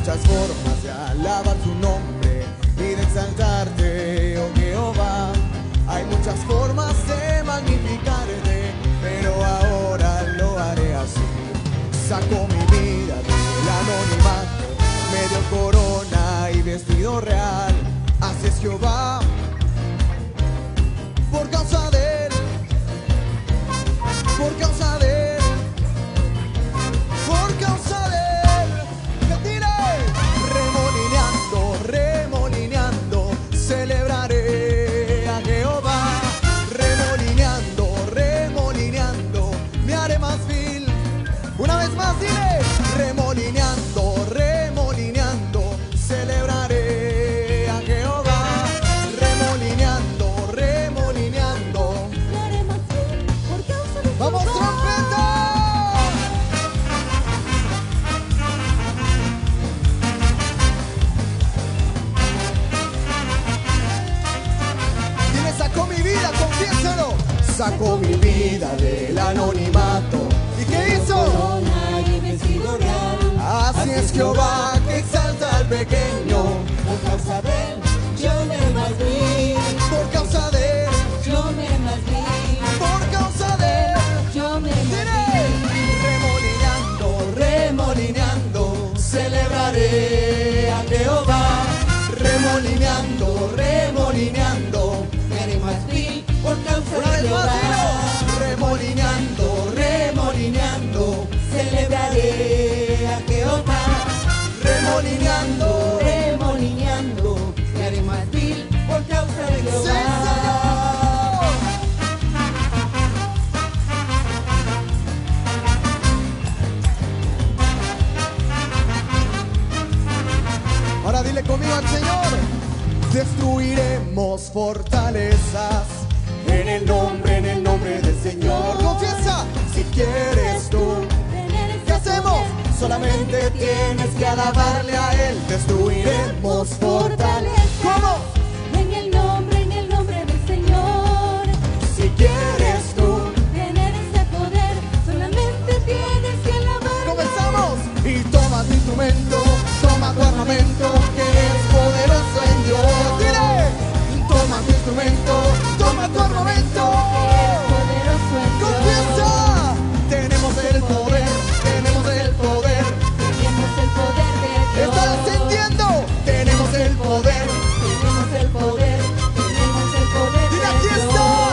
muchas formas de alabar tu nombre y de exaltarte, oh Jehová. Hay muchas formas de magnificarte, pero ahora lo haré así. Saco mi vida del anonimato, me dio corona y vestido real. Así es Jehová, por causa de él, por causa de él, por causa de él. ¡Que tire! Remolineando, remolineando, celebraré a Jehová. Remolineando, remolineando, me haré más vil. Una vez más, dile. Remolineando, remolineando, celebraré a Jehová. Remolineando, remolineando, Me haré más vil por causa de ¡vamos, Jehová. trompeta! Dile, sacó mi vida, confiésalo. Sacó mi vida del anonimato. ¿Y qué hizo? Corona y vestido real. Así es Jehová, que exalta al pequeño. Por causa de él, yo me haré más vil. Por causa de él, Yo me haré más vil. por causa de él. Yo me haré más Dile, vil. remolineando, remolineando, celebraré a Jehová. Remolineando, remolineando, Me haré más vil por causa una de vez más, Jehová. dilo. Remolineando, remolineando, Celebraré a Jehová. remolineando. Remolineando, me haré más vil por causa de ¡Sí, Jehová. señor! Ahora dile conmigo al Señor. Destruiremos fortalezas en el nombre del Señor. Confiesa, si quieres tú. ¿Qué hacemos? Solamente tienes que alabarle a Él. Destruiremos fortalezas. ¿Cómo? En el nombre del Señor. Si quieres tú. Tener ese poder, solamente tienes que alabar. Comenzamos. Y toma tu instrumento, toma tu armamento, que es poderoso en Dios. Dile. Toma tu instrumento, toma tu armamento. Poderoso en Dios. Confiesa. Tenemos el poder, tenemos el poder. Tenemos el poder de Dios. ¿Estás entendiendo? Tenemos el poder. Tenemos el poder. Tenemos el poder Dile, de aquí Dios.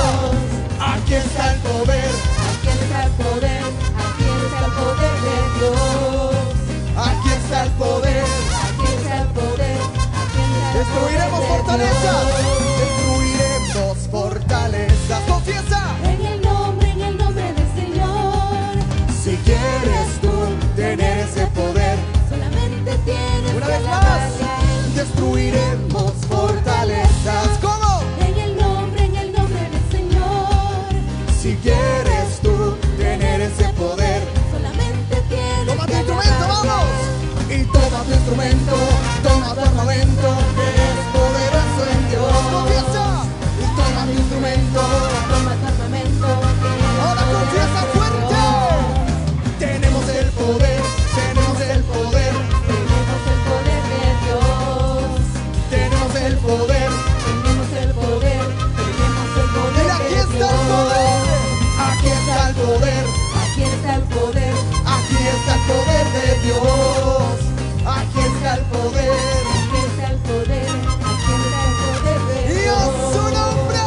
está. Aquí está el poder. Aquí está el poder. Aquí está el poder de Dios. Aquí está el poder. Aquí está el poder. Aquí está el Destruiremos poder de fortalezas. Dios. Destruiremos fortalezas. Confiesa. En el nombre del Señor. Si quieres tú tener ese poder, Solamente tienes una que vez más, alabarle a Él. destruiremos fortalezas. ¿Cómo? En el nombre del Señor. Si quieres tú tener ese poder, Solamente tienes toma tu que instrumento, alabarle. vamos. Y toma tu instrumento, toma tu armamento, que es poderoso en Dios. Confiesa. Y toma tu instrumento. Toma tu armamento. Ahora confiesa fuerte. Tenemos el poder, tenemos el poder, Tenemos el poder de Dios. tenemos el poder. Tenemos el poder. Tenemos el poder Mira, aquí de está el Dios. poder. Aquí está el poder. Aquí está el poder. Aquí está el poder de Dios. Aquí está el poder. Aquí está el poder. Aquí está el poder de Y a Dios. su nombre.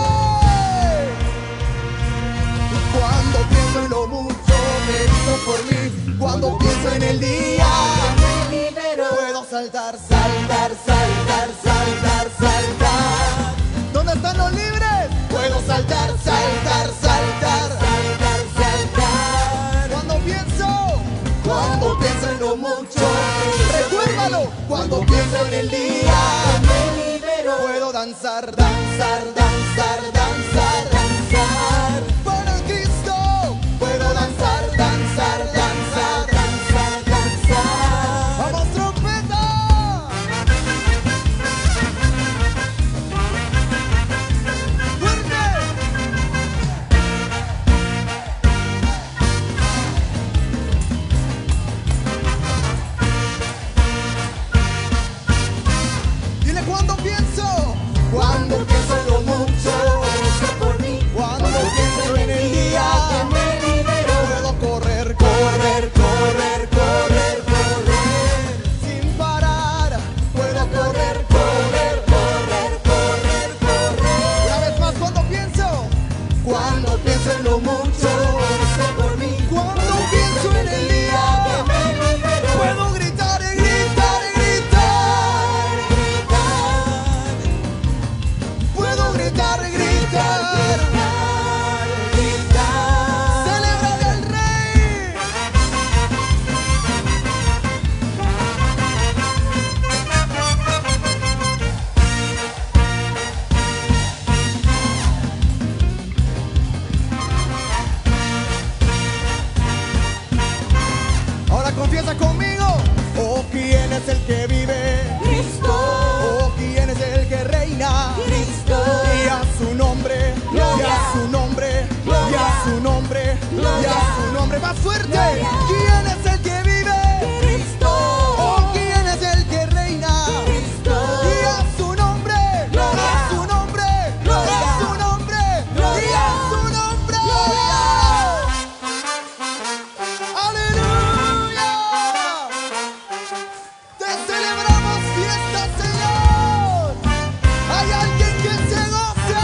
Cuando pienso en lo mucho que hizo por mí, cuando pienso en el día, Me libero. puedo saltar, saltar, saltar, saltar, saltar. ¿Dónde están los libres? Puedo saltar, saltar, saltar, saltar, saltar. Cuando pienso en lo mucho, recuérdalo. Cuando pienso en el día, Me libero. puedo danzar, danzar, danzar, danzar, danzar. Para Cristo puedo danzar, danzar, danzar, danzar, danzar. ¡Vamos, trompeta! ¡Fuerte! fuerte. Gloria. ¿Quién es el que vive? Cristo. ¿O quién es el que reina? Cristo. Y a su nombre, Gloria. a su nombre, Gloria. a su nombre, y Gloria. a su nombre. Gloria. ¡Aleluya! Te celebramos fiesta, Señor. Hay alguien que se goce.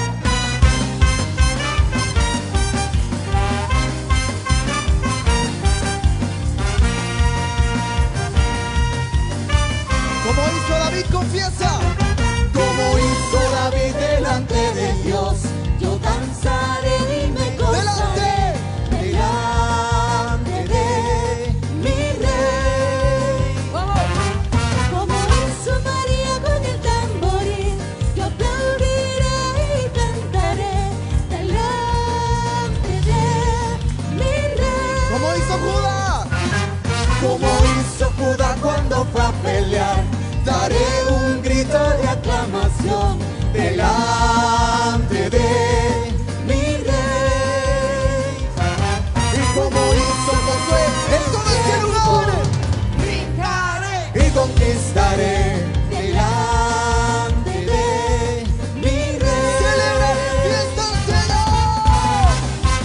Como hizo David, confiesa. Como hizo David delante de Dios. Yo danzaré y me gozaré delante de mi rey. Como hizo María con el tamboril, yo aplaudiré y cantaré delante de mi rey. Como hizo Judá. Como hizo Judá cuando fue a pelear. Daré un grito de aclamación delante de mi rey. Y como hizo Josué en todo este lugar, brincaré y conquistaré delante de mi rey. Celebraré fiesta al Señor.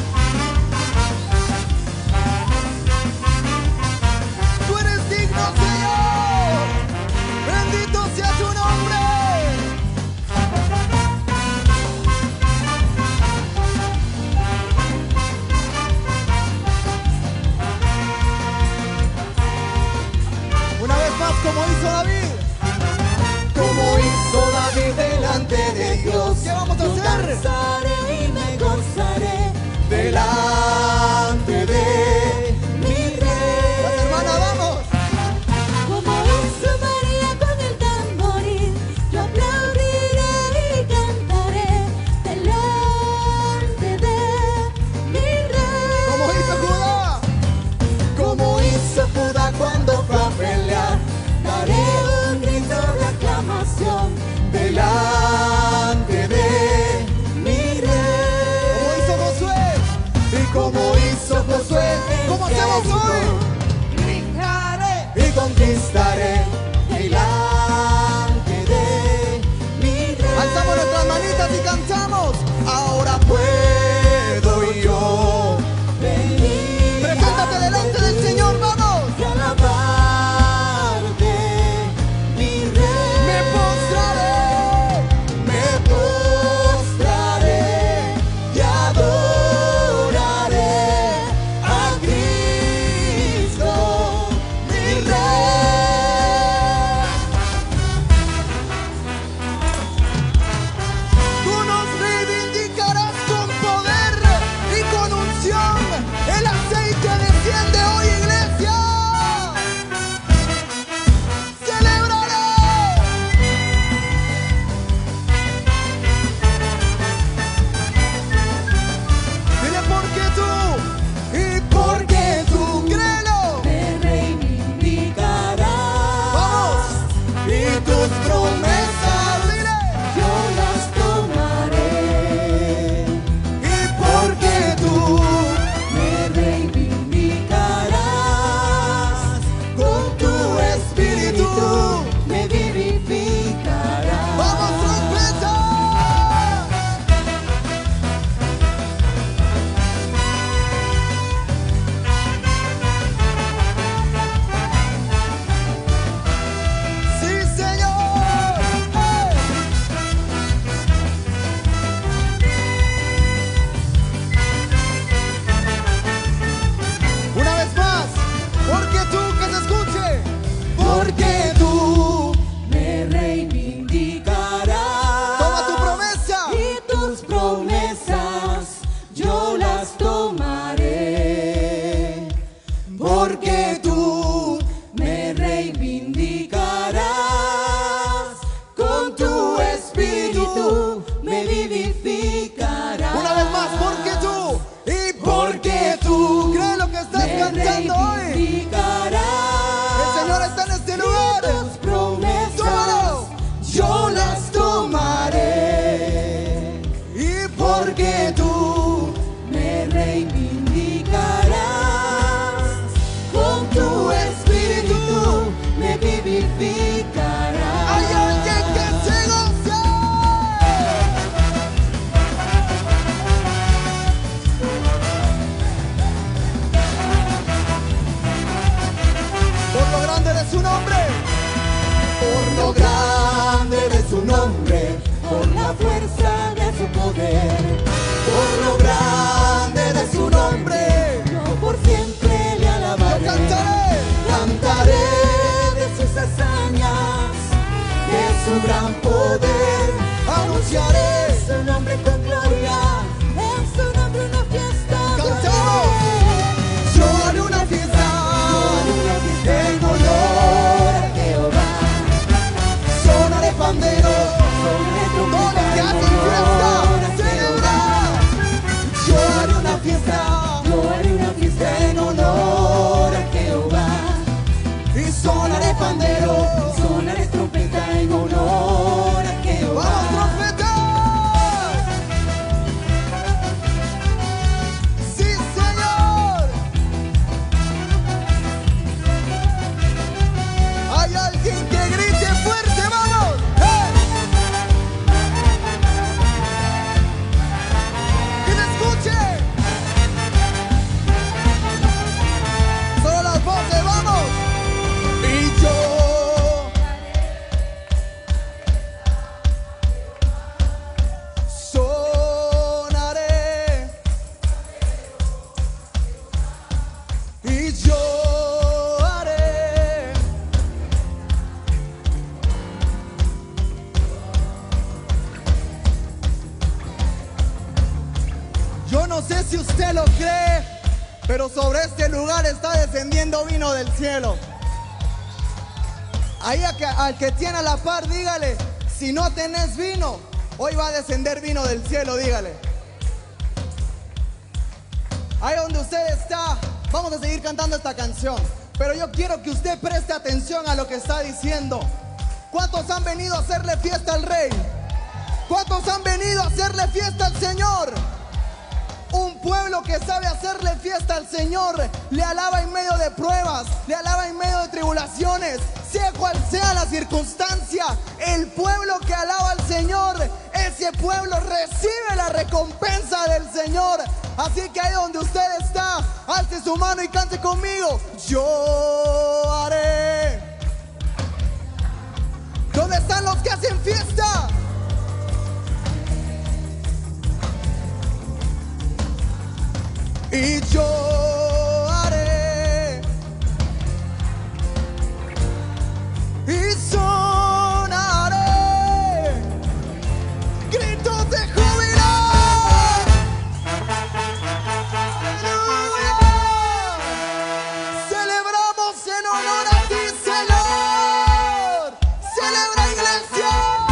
Tú eres digno, Señor. Bendito sea tu nombre. Una vez más, como hizo David. Como hizo David delante de Dios. ¿Qué vamos a Yo hacer? danzaré y me gozaré Delante de mi rey. las hermanas, vamos. Como hizo María con el tamboril, yo aplaudiré y cantaré delante de mi rey. Como hizo Judá. Como hizo Judá cuando fue a pelear. Daré un grito de aclamación Delante de mi rey. Como hizo Josué. Y como hizo Josué. Como hacemos hoy. brincaré. Y conquistaré delante de mi rey. Alzamos nuestras manitas y cantamos. Ahora puedo yo Venir preséntate delante del Señor, vamos. y alabarte, mi rey. Me postraré y adoraré a Cristo, mi rey. Tú nos reivindicarás con poder y con unción. El aceite desciende hoy, iglesia. Celebraré. Dile porque tú y porque tú, créelo. Me reivindicarás. Vamos. Y tus promesas, dile. Yo las tomaré. Y porque tú Me reivindicarás. con tu espíritu. Me vivificarás. Vamos, trompeta. Sí, Señor. Una vez más, porque tú, que se escuche, porque tú Me reivindicarás. toma tu promesa. Y tus promesas yo las tomaré. Porque tú Me reivindicarás. con tu espíritu. Me vivificarás. Una vez más, porque tú y porque tú. Cree lo que estás Me cantando hoy. reivindicarás. El Señor está en este lugar. Tus promesas Tómalo. yo las tomaré. Y porque tú Me reivindicarás. glorificará. Hay alguien que se goza. Por lo grande de su nombre. Por lo grande de su nombre. Por la fuerza de su poder, Por lo grande de su nombre. yo por siempre le Yo alabaré. cantaré. Cantaré de sus hazañas, de su gran poder. Anunciaré. Su nombre con gloria, en su nombre una fiesta. Cantamos. Yo haré una fiesta en honor a Jehová. Sonaré pandero. Todos los que hacen fiesta, celebrar. Yo haré una fiesta Yo haré una fiesta en honor a Jehová. y sonaré pandero. Sonaré trompeta en honor a Jehová. ¡Vamos, trompeta! ¡Sí, Señor! Hay alguien que grite fuerte, ¡vamos! ¡Hey! ¡Que me escuche! Solo las voces, ¡vamos! Y yo sonaré y yo haré. Yo no sé si usted lo cree, pero sobre este lugar está descendiendo vino del cielo. Ahí al que tiene a la par, dígale, si no tenés vino, hoy va a descender vino del cielo, dígale. Ahí donde usted está, vamos a seguir cantando esta canción, pero yo quiero que usted preste atención a lo que está diciendo. ¿Cuántos han venido a hacerle fiesta al Rey? ¿Cuántos han venido a hacerle fiesta al Señor? Un pueblo que sabe hacerle fiesta al Señor, le alaba en medio de pruebas, le alaba en medio de tribulaciones, sea cual sea la circunstancia. El pueblo que alaba al Señor, ese pueblo recibe la recompensa del Señor. Así que ahí donde usted está, alce su mano y cante conmigo. Yo haré. ¿Dónde están los que hacen fiesta? Y yo haré y sonaré gritos de júbilo. ¡Aleluya! Celebramos en honor a ti, Señor. Celebra, iglesia.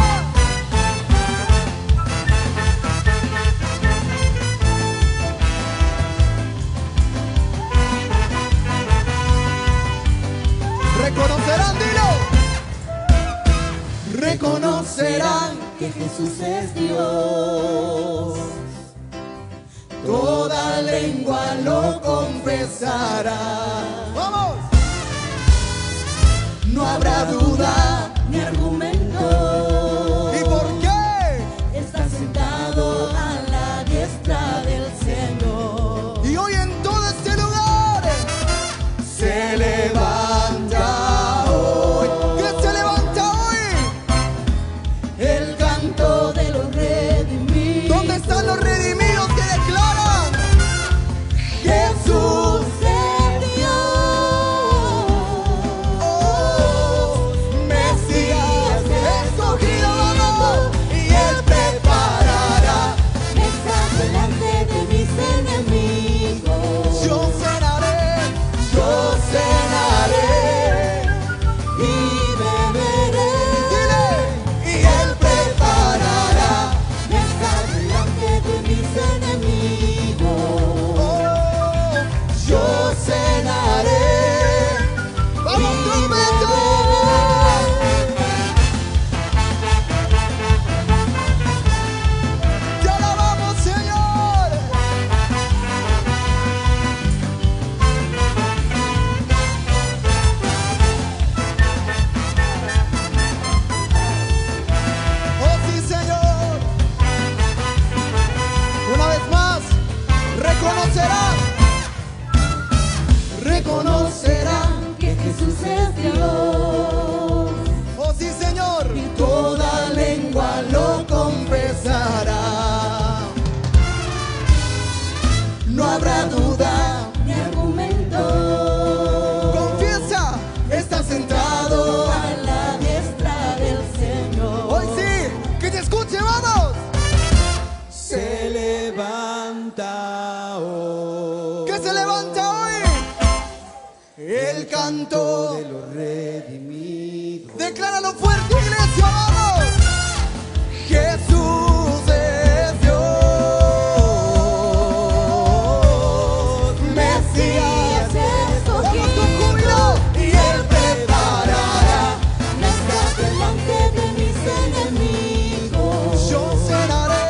Reconocerán, dilo. Reconocerán Que Jesús es Dios. toda lengua lo confesará. ¡Vamos! No habrá duda. Ni argumento. ¿Y por qué? Está sentado a la diestra del Señor. Y hoy en todo este lugar se levanta hoy. ¿Qué se levanta hoy? El canto de los redimidos. ¿Dónde están los redimidos que declaran? Jesús es Dios. me canto de los redimidos. Decláralo fuerte, iglesia, vamos. Jesús es Dios, Mesías escogido, con júbilo, y Él preparará mesas delante de mis enemigos. Yo cenaré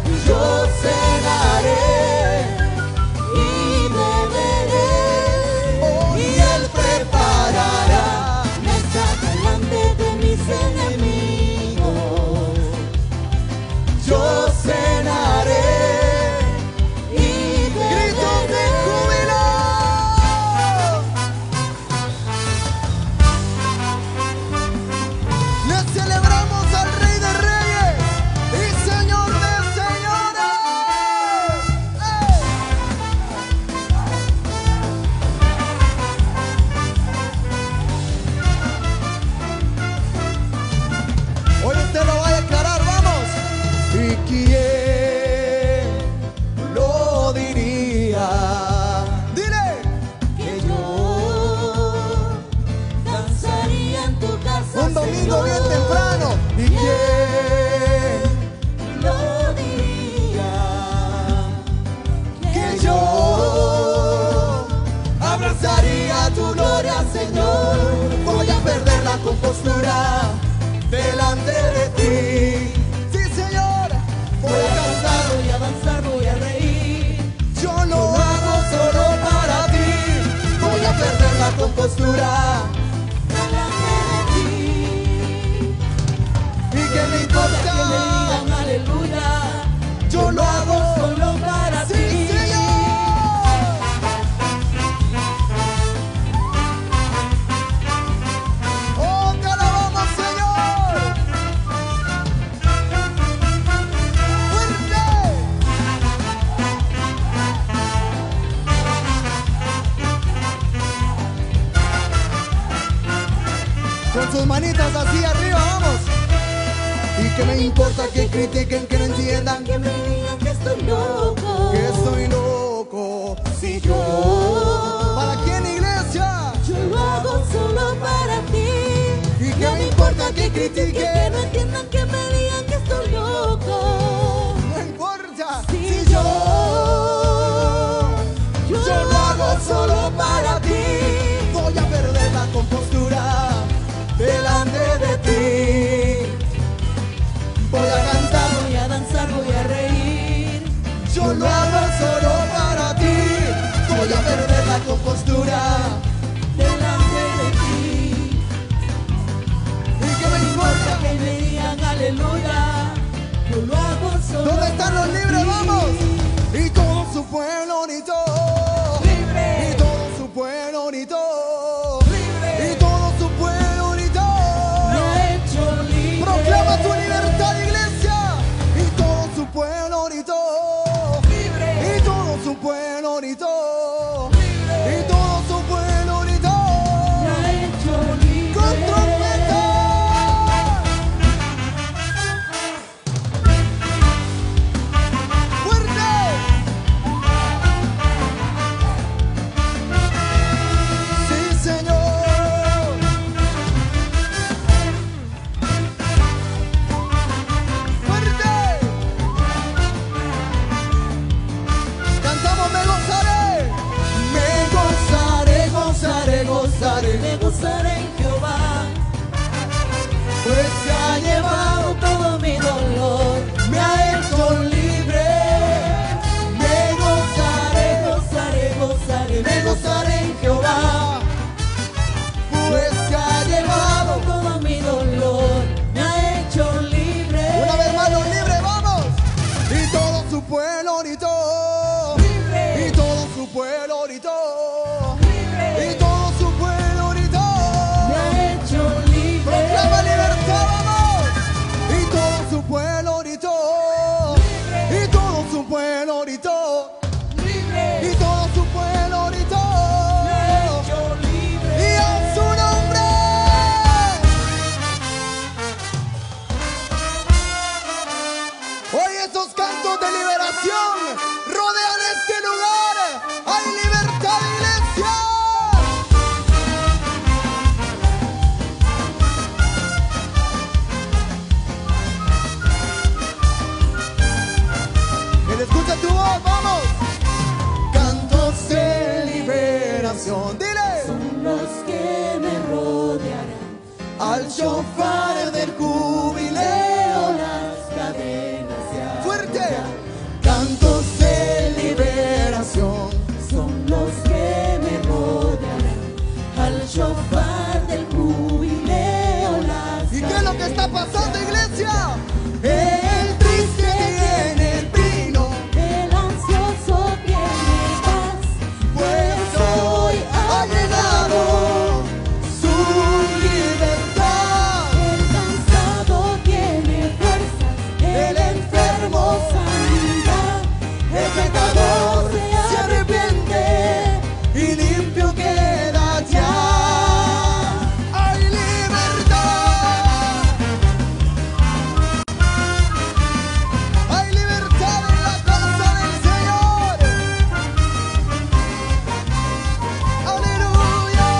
Y beberé, y Él preparará mesas delante de mis enemigos. Yo cenaré. Y Gritos de júbilo. Le celebramos al Rey de Reyes y Señor de Señores. Hoy usted lo va a declarar, vamos. ¿Y quién lo diría? Dile. que yo danzaría en tu casa, Un domingo bien Señor. temprano. ¿Y quién Lo diría que yo abrazaría tu gloria, Señor? Voy a perder la compostura delante de ti. Sí, Señor. Voy a cantar. voy a danzar, voy a reír. Yo lo hago solo para ti. Voy a perder la compostura. Delante de ti, ¿Y qué me que me importa? digan aleluya. Yo lo hago Solo para Sí, ti. Señor. Oh, te alabamos, Señor. Fuerte. Con sus manitas así arriba, vamos. ¿Y qué me importa que critiquen, que no entiendan Que me digan que estoy loco. que estoy loco? Si yo ¿Para quién, iglesia? lo hago solo para ti. ¿Y qué me importa que critiquen? Que no entiendan, que me digan que estoy loco. No importa. Si yo Yo lo hago solo para ti. Voy a perder la compostura delante de ti. Voy a cantar. voy a danzar, voy a reír. Yo lo hago solo para ti. Voy a perder la compostura. Delante de ti, ¿Y qué me importa? que me digan aleluya. Yo lo hago solo ¿Dónde están los para libres? ti. Vamos. Y todo su pueblo gritó. Libre. Y todo su pueblo gritó. Libre. Y todo su pueblo gritó. Me ha hecho libre. Proclama tu libertad, iglesia. Y todo su pueblo gritó. Libre. Y todo su pueblo gritó. Libre. Y todo su pueblo gritó. Me ha hecho libre. Con trompeta. Fuerte. Sí, Señor. Fuerte. Cantamos, me gozaré. Me gozaré, gozaré, gozaré. Me gozaré en Jehová, Pues se ha llevado, todo mi dolor. me ha hecho libre. Me gozaré, Gozaré, gozaré, me gozaré en Jehová. Pues se ha llevado. todo mi dolor. Me ha hecho libre. Una vez más los libres, vamos. Y todo su pueblo gritó. Libre. Y todo su pueblo gritó. Libre. Y todo su pueblo gritó. Me ha hecho libre. Proclama libertad, vamos. Y todo su pueblo gritó. Y todo su pueblo gritó. Libre. Y todo su pueblo gritó. Me ha hecho libre. Y a su nombre. Hoy estos cantos de liberación rodean este lugar. Hay libertad, iglesia. al shofar del jubileo las cadenas se abren. Fuerte. Cantos de liberación Son los que me rodearán. Al shofar del jubileo las ¿Y qué es lo que está pasando, iglesia? cadenas. El triste tiene el vino, El ansioso tiene paz, pues hoy ha llegado su libertad. el cansado tiene fuerzas, el enfermo sanidad, El pecador se arrepiente y limpio queda ya. ¡Hay libertad! ¡Hay libertad en la casa del Señor! ¡Aleluya!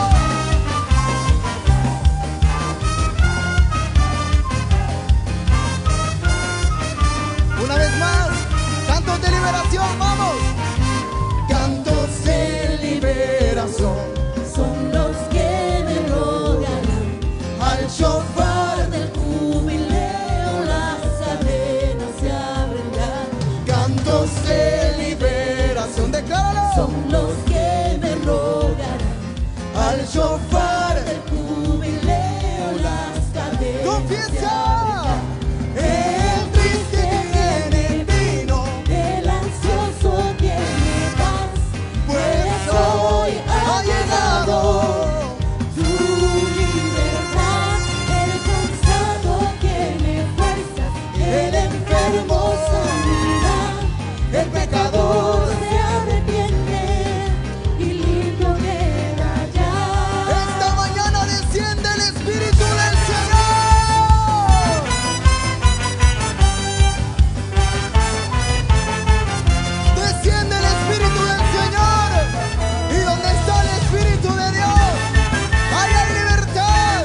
Una vez más, cantos de liberación, vamos. Cantos de liberación son los que me rodearán. al shofar. Del jubileo las cadenas se abrirán. Cantos de liberación, decláralo. Son los que me rodearán. Al shofar. Del jubileo las cadenas Confiesa. se abrirán. El triste tiene el vino, El ansioso tiene paz, pues hoy ha llegado. tu libertad. El cansado tiene fuerzas, el enfermo sanidad, El pecador se arrepiente y limpio queda ya. esta mañana desciende el Espíritu del Señor. Desciende el Espíritu del Señor. Y donde está el Espíritu de Dios, ahí hay libertad.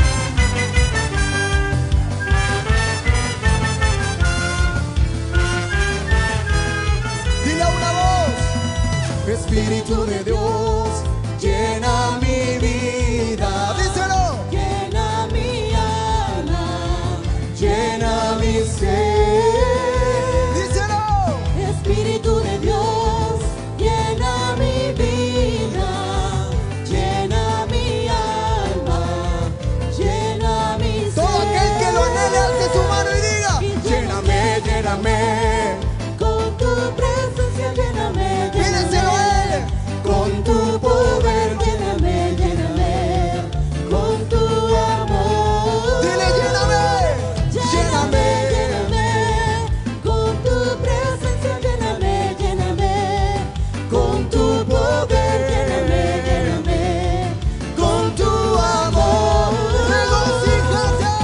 Dile a una voz: Espíritu de Dios, llena mi vida. Díselo. Llena mi alma, Llena mi ser. Díselo. Espíritu de Dios, llena mi vida, llena mi alma, llena mi ser. Todo aquel que lo anhele, alce su mano y diga: lléname, lléname. Con tu presencia, lléname, Pídeselo a Él. Con tu poder, lléname, lléname, con tu amor. dile: lléname, lléname. lléname, con tu presencia, lléname, lléname, con tu poder, lléname, lléname, Con tu amor, regocíjate.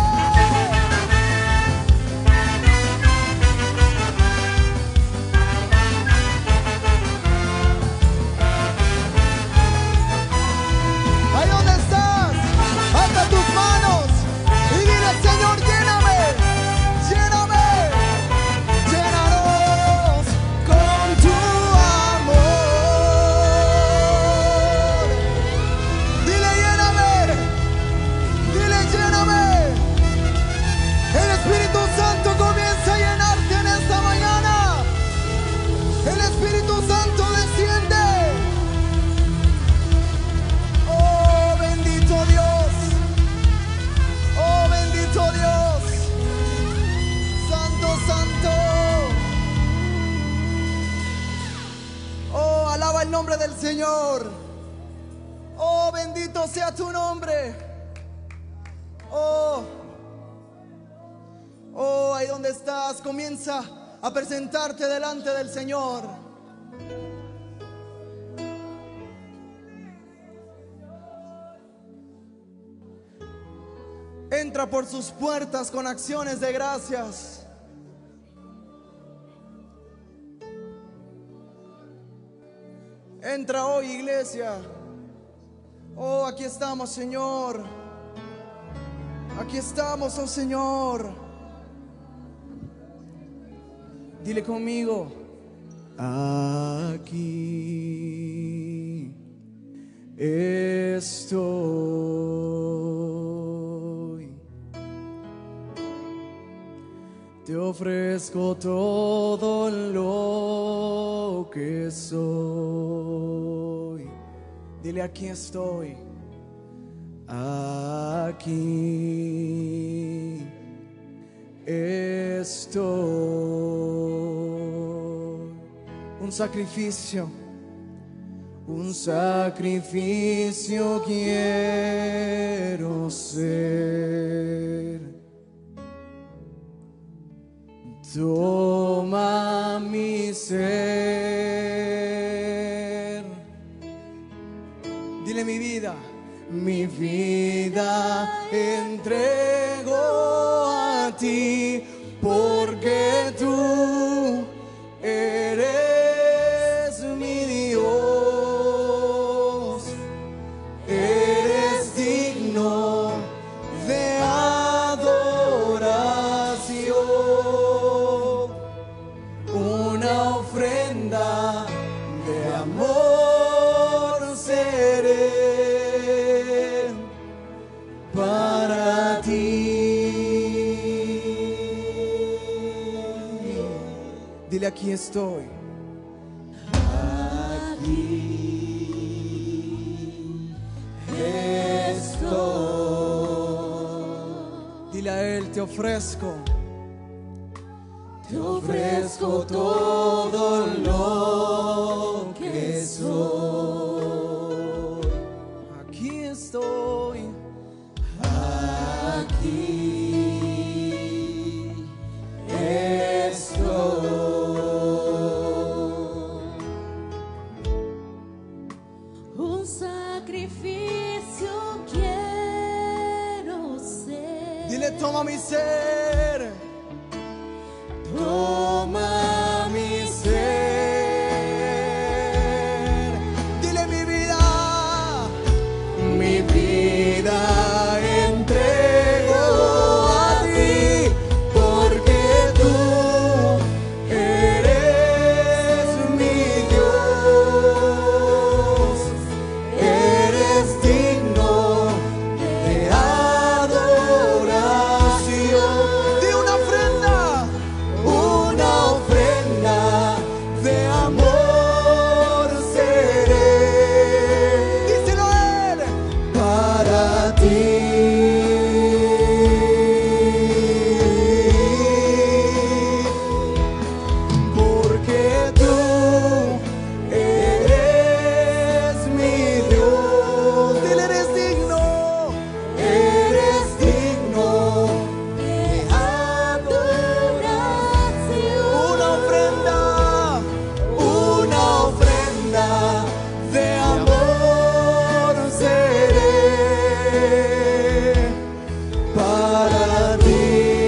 Ahí donde estás, alza tus manos y dile: Señor, lléname, lléname, llénanos con tu amor. Dile: lléname, dile: lléname. El Espíritu Santo comienza a llenarte en esta mañana. El Espíritu Santo desciende. Oh, bendito Dios. Oh, bendito Dios. Santo, santo. Oh, alaba el nombre del Señor. Oh, bendito sea tu nombre. Oh, oh, ahí donde estás, comienza a presentarte delante del Señor. Entra por sus puertas con acciones de gracias. Entra hoy, iglesia. Oh, aquí estamos, Señor. Aquí estamos, oh Señor. Dile conmigo: aquí estoy. te ofrezco todo lo que soy. Dile, aquí estoy. Aquí estoy. Un sacrificio quiero ser. Toma mi ser. Dile, mi vida entrego a ti, porque tú eres mi Dios, eres digno de adoración, una ofrenda de amor seré para ti. Dile, aquí estoy. Aquí estoy. Dile a Él, te ofrezco todo lo que soy. Aquí estoy. Aquí estoy. Un sacrificio quiero ser. Dile, toma mi ser. Toma mi ser. Dile, mi vida entrego a ti, porque tú eres mi Dios, eres digno de adoración. Di una ofrenda de amor seré. Díselo a Él, para ti. Porque tú eres mi Dios. Dile, eres digno de adoración. Una ofrenda de amor seré para ti.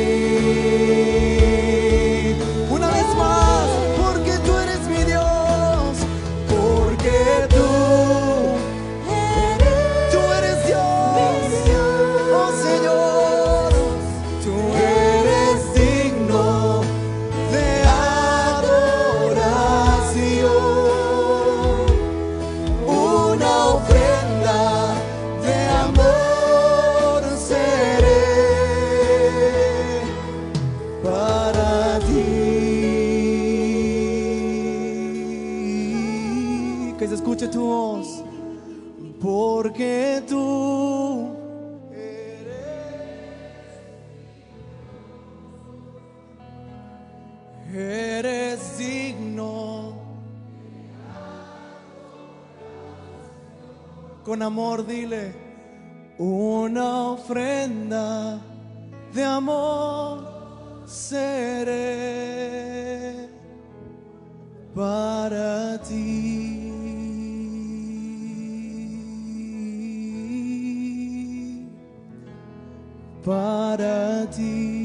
Una vez más, porque tú eres mi Dios, porque tú eres Dios, oh Señor, tú eres digno de adoración, una ofrenda de amor seré para ti. Que se escuche tu voz, porque tú eres digno. Con amor dile, una ofrenda de amor seré para ti. Para ti.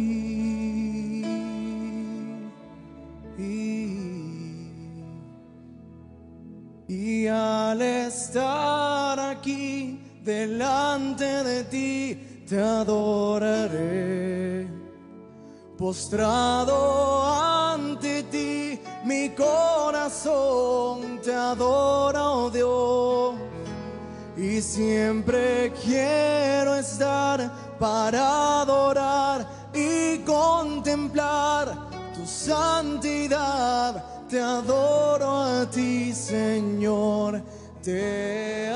Y al estar aquí delante de ti, te adoraré. Postrado ante ti, mi corazón te adora, oh Dios. Y siempre quiero estar para adorar y contemplar contemplar tu santidad. Te adoro a ti, Señor, te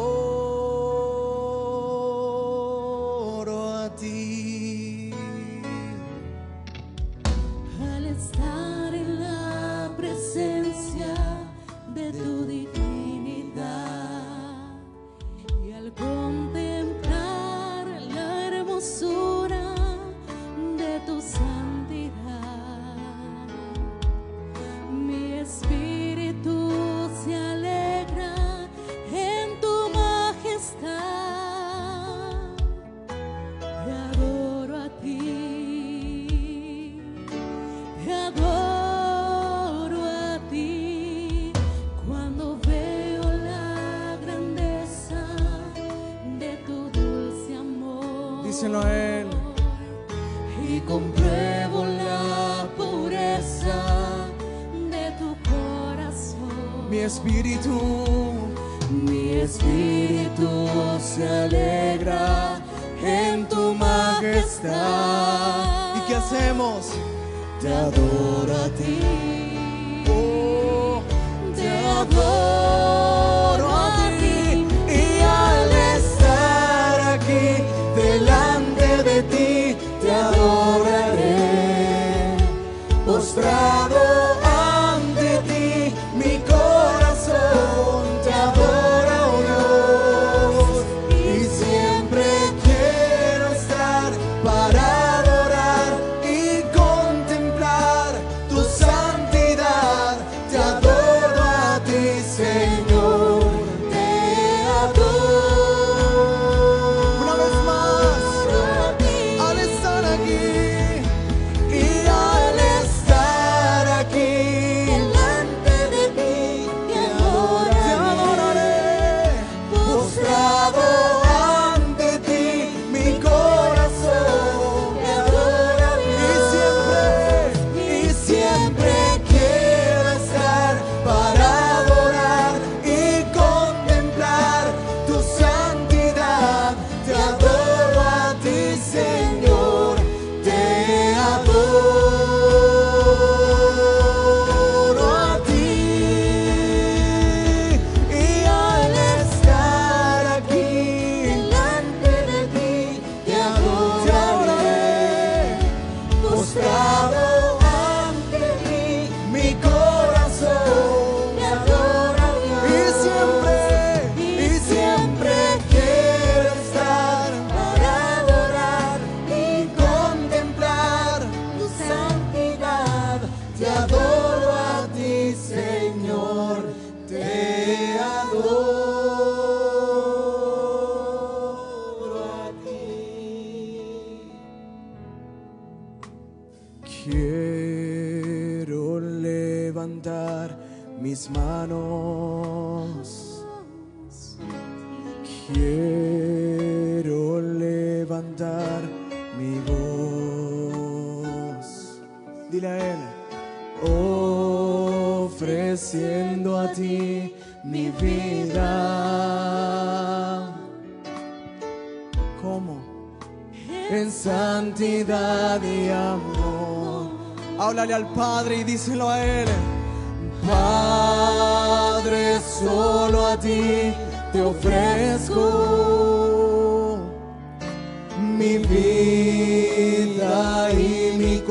adoro a ti. Al estar en la presencia de tu divinidad y al contemplar la hermosura de tu santidad, mi espíritu se alegra en tu majestad. Te adoro a ti, te adoro a ti, cuando veo la grandeza de tu dulce amor. Díselo a él. Y compruebo la pureza de tu corazón. Mi espíritu se alegra en tu majestad. ¿Y qué hacemos? Te adoro a ti, Oh, te adoro a ti. y al estar aquí delante de ti, te adoraré. Postrado ante ti, mi corazón te adora, oh Dios. Y siempre quiero estar para adorar y contemplar tu santidad. Te adoro a ti, Señor, te adoro. Una vez más, al estar aquí y al estar aquí Delante de ti te adoraré. Postrado ante ti, mi corazón te adora, y siempre quiero estar para adorar y contemplar tu santidad. Te adoro a ti, Señor, te adoro a ti. Y al estar aquí delante de ti te adoraré. Postrado ante ti, mi corazón te adora, y siempre quiero estar para adorar y contemplar tu santidad. te adoro a ti, Señor, te adoro a ti. Quiero levantar mis manos. Quiero levantar mi voz. Dile a él. Ofreciendo a ti mi vida. ¿Cómo? En santidad y amor. Háblale al Padre y díselo a él. Padre, solo a ti te ofrezco mi vida y mi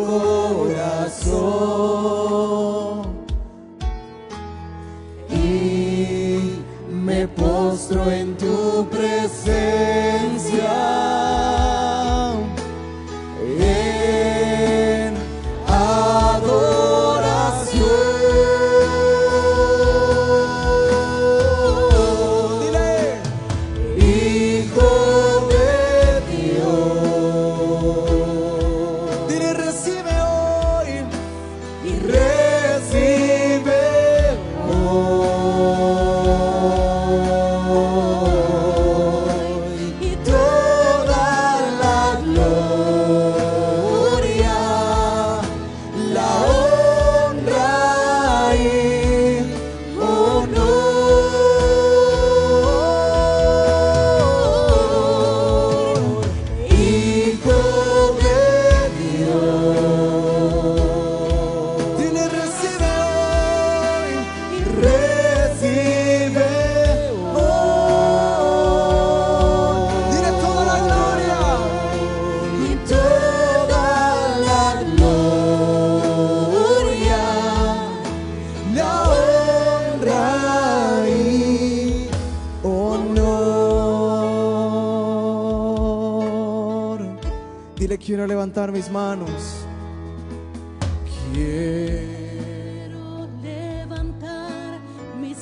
corazón, y me postro en tu presencia en adoración. Dile, Hijo de Dios. Dile, quiero levantar mis manos. Quiero levantar mis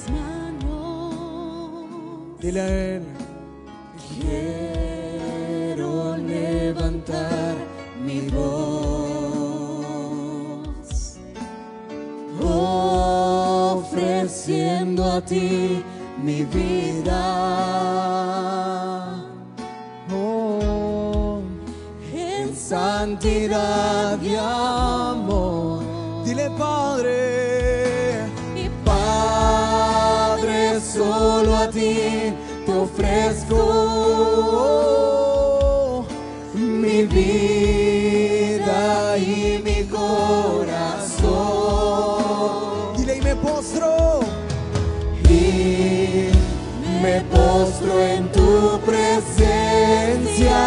manos. Dile a Él. Quiero levantar mi voz, ofreciendo a ti mi vida. Oh, En santidad y amor. Dile, Padre. y Padre, solo a ti te ofrezco mi vida y mi corazón. Dile, y me postro. Y me postro en tu presencia.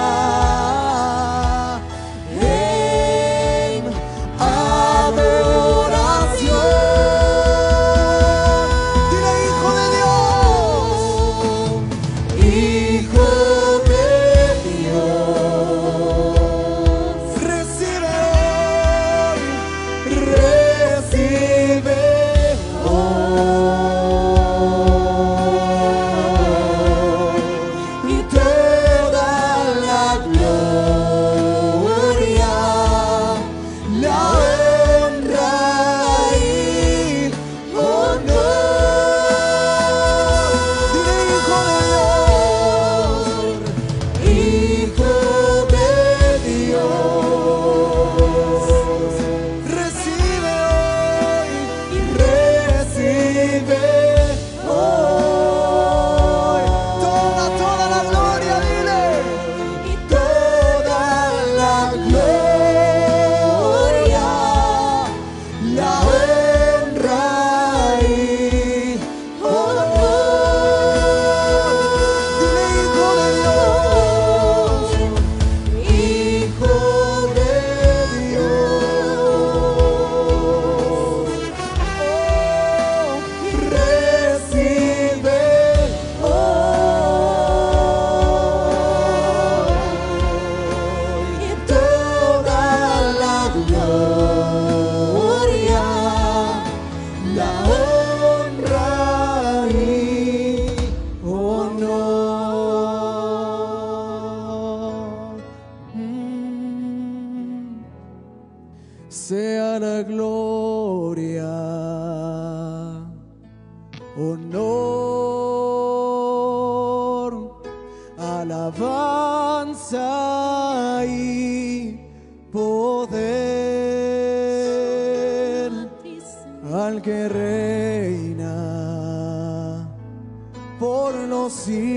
En adoración. Dile, Hijo de Dios. Hijo de Dios. Recibe hoy. Recibe hoy. Y toda la gloria, la honra y honor. Dile, Hijo de Dios. Recibe hoy y recibe hoy toda la gloria, dile, y toda la gloria, la honra y honor. Dile, Hijo de Dios. Hijo de Dios. Oh, recibe hoy toda la gloria, la honra y honor. Sea la gloria, honor, alabanza y poder al que reina por los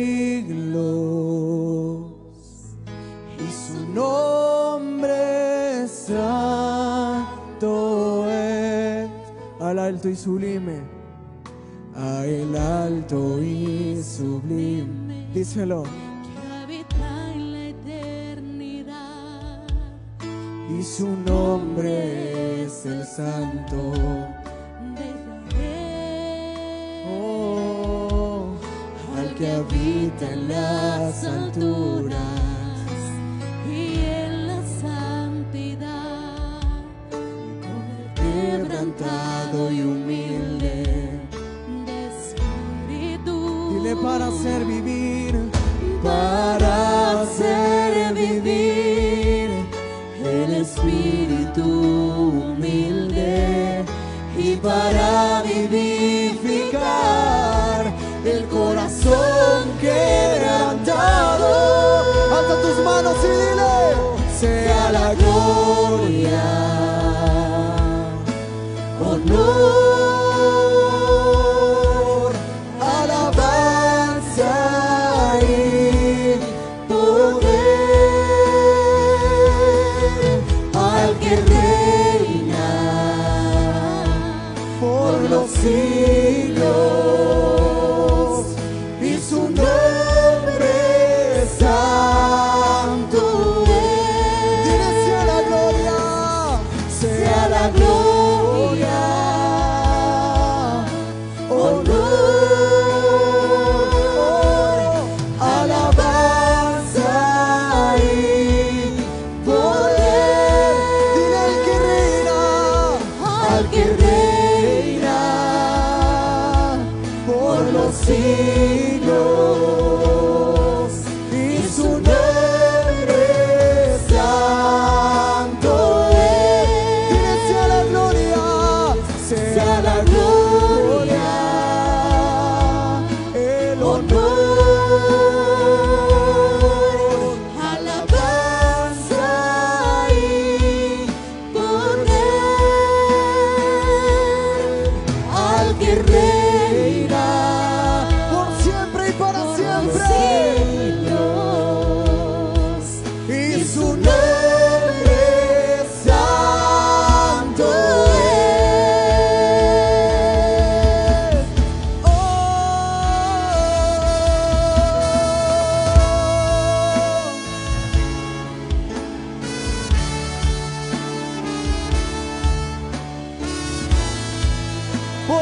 siglos, y su nombre santo es. Al alto y sublime, al alto y sublime, díselo. que habita en la eternidad. Y su nombre es el santo. De Yahvé, Oh, al que habita en las alturas y en la santidad, quebrantado y humilde. de espíritu, Dile, para hacer vivir, para hacer vivir el espíritu humilde, y para vivificar el corazón quebrantado. Alza tus manos y dile, sea la gloria, honor, alabanza y poder al que reina por los siglos, y su nombre es santo. Dile, sea la gloria, sea la gloria,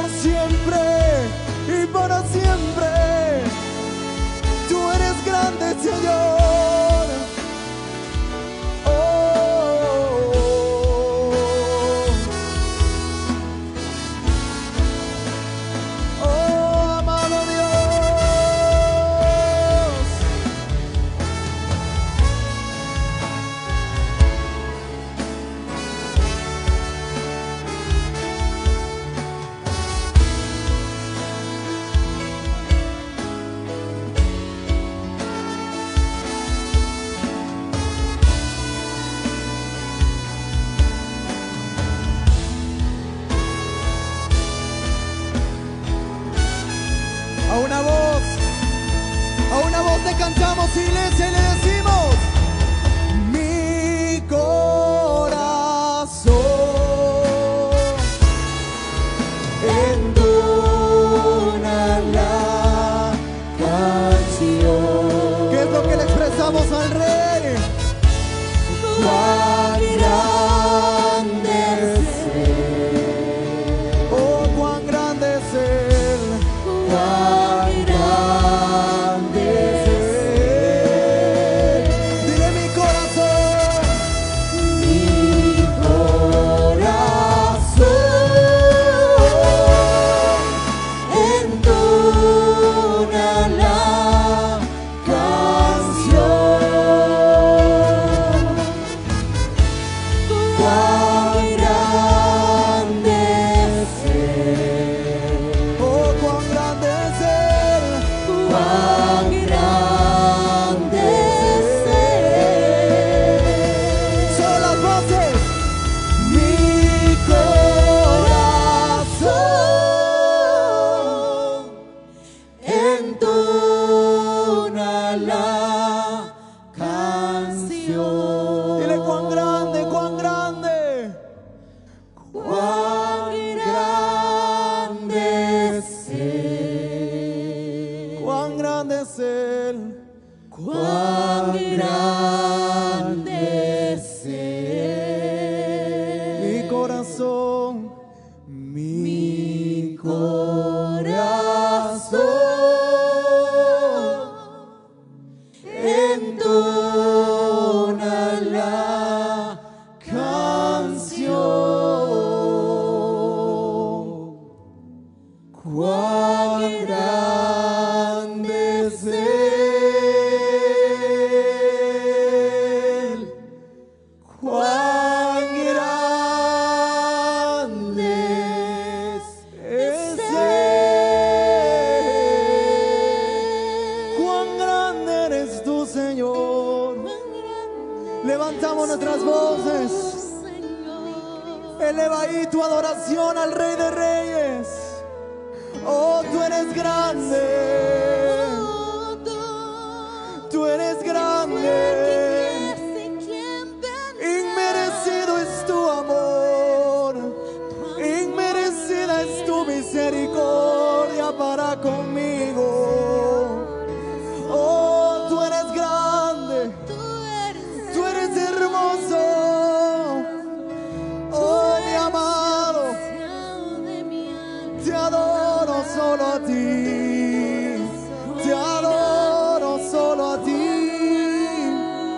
por siempre y para siempre. Tú eres grande, Señor. Oh, amado Dios. A una voz le cantamos, iglesia, y le decimos: mi corazón entona la canción. ¿Qué es lo que le expresamos al Rey? Cuán grande es Él. Oh, cuán grande es Él. Cuán grande es Él. Dile: mi corazón entona la canción. Cuán grande es Él. Oh, cuán grande es Él. Cuán grande es Él. Solo las voces. Mi corazón entona la canción. Dile: cuán grande, cuán grande. Cuán grande es Él. Cuán grande es Él. Cuán grande es Él. Mi corazón, mi corazón entona la canción. Cuán grande es Él. Cuán grande es Él. Cuán grande eres tú, Señor. Levantamos nuestras voces. Eleva ahí tu adoración al Rey de Reyes. Oh, tú eres grande. Tú eres grande. Inmerecido es tu amor. Inmerecida es tu misericordia para conmigo. Oh, tú eres grande. Tú eres hermoso. Oh, mi amado, te adoro solo a ti. Te adoro solo a ti.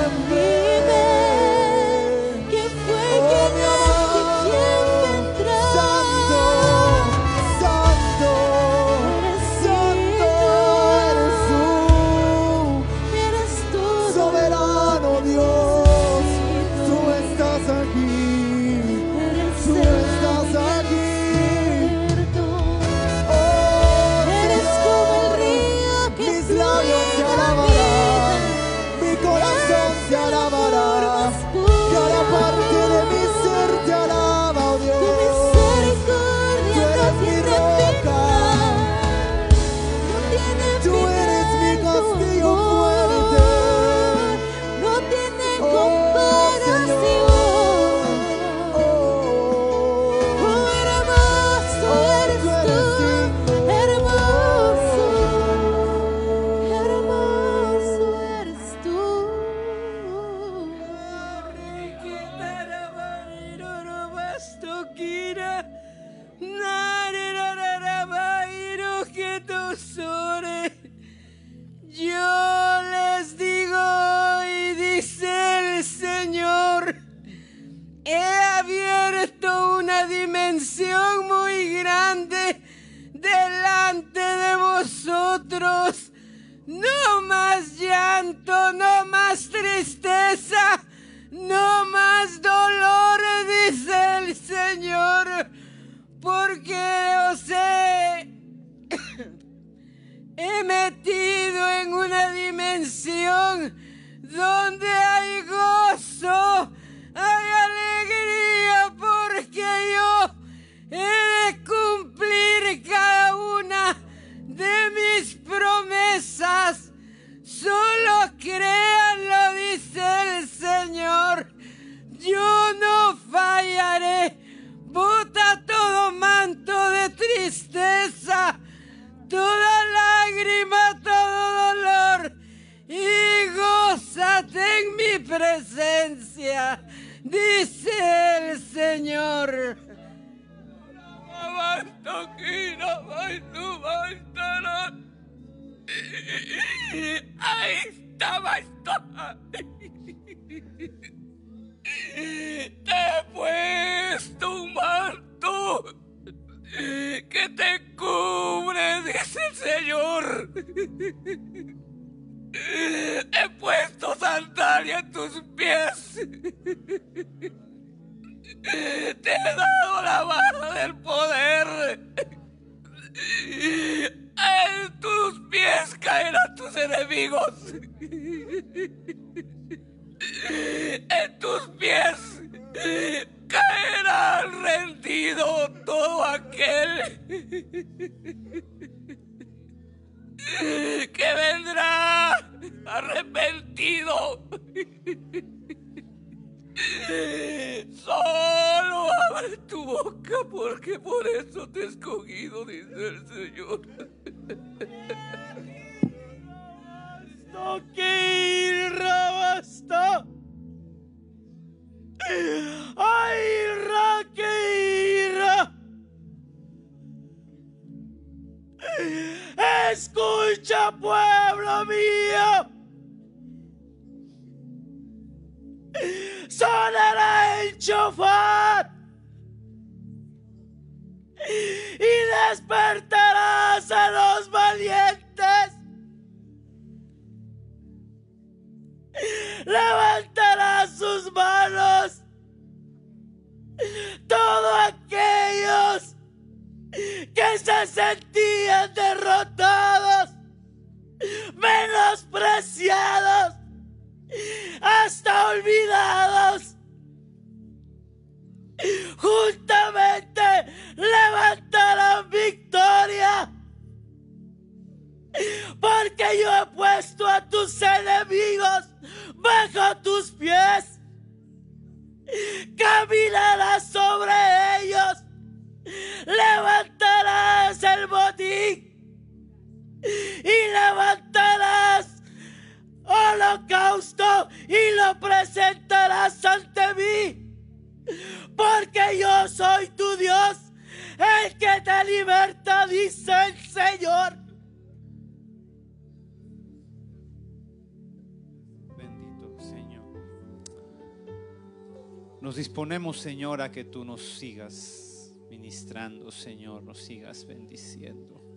Dime, ¿quién fue quien es y quién vendrá? Santo, santo, santo eres tú, soberano Dios, tú estás aquí, tú estás aquí. Oh, Eres como el río que mis labios te alabarán, mi corazón te alabará, cada parte de mi ser te alaba, oh tu Dios. misericordia Tú no eres mi tiene roca, final, no tiene tú eres mi final, castillo tu fuerte. amor no tiene Oh, comparación. Oh, Oh, hermoso eres tú eres digno. tú, hermoso, hermoso eres tú. Yo les digo y dice el Señor, he abierto una dimensión muy grande delante de vosotros. No más llanto, no más tristeza, no más dolor, dice el Señor, porque os he metido en una dimensión donde hay gozo, hay alegría, porque yo he de cumplir cada una de mis promesas. Solo créanlo, dice el Señor. Yo no fallaré. Bota todo manto de tristeza, toda lágrima, todo dolor, y gózate en mi presencia, dice el Señor. Ahí estaba. Te he puesto un manto que te cubre, dice el Señor. He puesto sandalia en tus pies. Te he dado la vara del poder. En tus pies caerán tus enemigos. En tus pies caerá rendido todo aquel que vendrá arrepentido. Solo abre tu boca, porque por eso te he escogido, dice el Señor. Basta. ¡Ay, Raqueira! Escucha, pueblo mío. Sonará el shofar y despertarás a los valientes. Levantará sus manos todos aquellos que se sentían derrotados, menospreciados, hasta olvidados. Juntamente levantarán victoria, porque yo he puesto a tus enemigos bajo tus pies. Caminarás sobre ellos, levantarás el botín y levantarás holocausto y lo presentarás ante mí, porque yo soy tu Dios, el que te liberta, dice el Señor. Bendito Señor. Nos disponemos, Señor, a que tú nos sigas ministrando, Señor, nos sigas bendiciendo.